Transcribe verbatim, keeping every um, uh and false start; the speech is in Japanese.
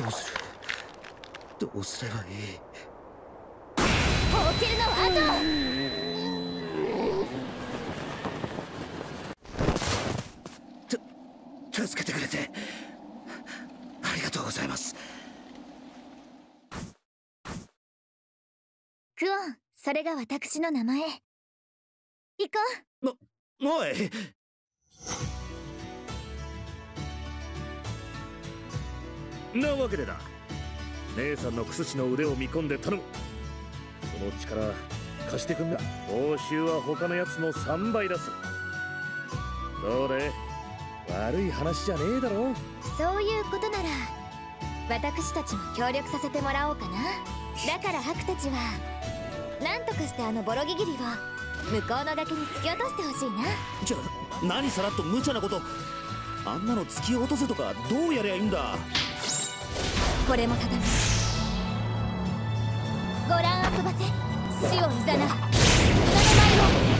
どうするどうすればいい。 ほうけるのは後。た助けてくれてありがとうございます。 クオン、それが私の名前。行こう。もおい。なわけでだ、姉さんのクスチの腕を見込んで頼む。その力貸してくんな。報酬は他のやつのさんばい出す。どうで、悪い話じゃねえだろ。 そういうことなら私たちも協力させてもらおうかな。だからハクたちは何とかしてあのボロギギリを向こうの崖に突き落としてほしいな。 じゃあ何さらっと無茶なこと。あんなの突き落とせとかどうやりゃいいんだ。 これもただめ。ご覧遊ばせ死をいざなうなの舞を。